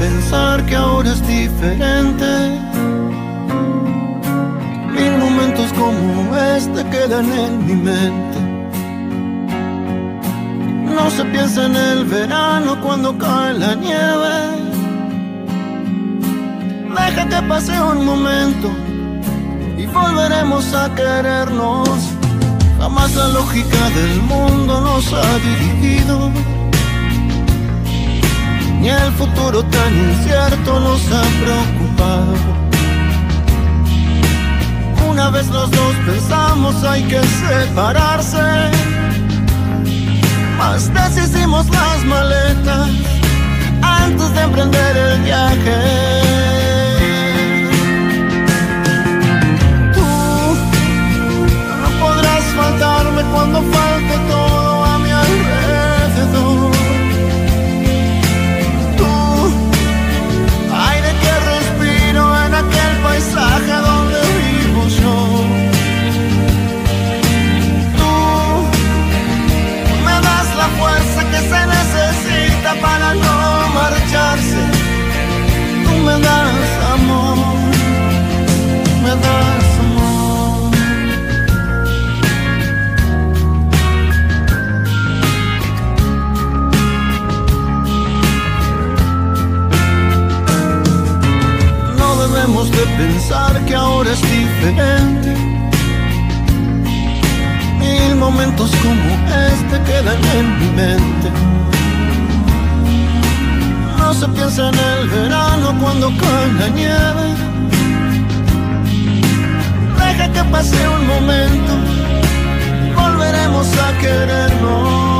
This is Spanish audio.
pensar que ahora es diferente. Mil momentos como este quedan en mi mente. No se piensa en el verano cuando cae la nieve. Deja que pase un momento y volveremos a querernos. Jamás la lógica del mundo nos ha dirigido, ni el futuro tan incierto nos ha preocupado. Una vez los dos pensamos hay que separarse, mas deshicimos las maletas antes de emprender el viaje. Tú no podrás faltarme cuando falte todo a mi alrededor. Paisaje donde vivo yo. Tú me das la fuerza que se necesita para no marcharse. Tú me das amor, me das amor. No debemos de pensar que ahora es diferente. Mil momentos como este quedan en mi mente. No se piensa en el verano cuando cae la nieve. Deja que pase un momento, volveremos a querernos.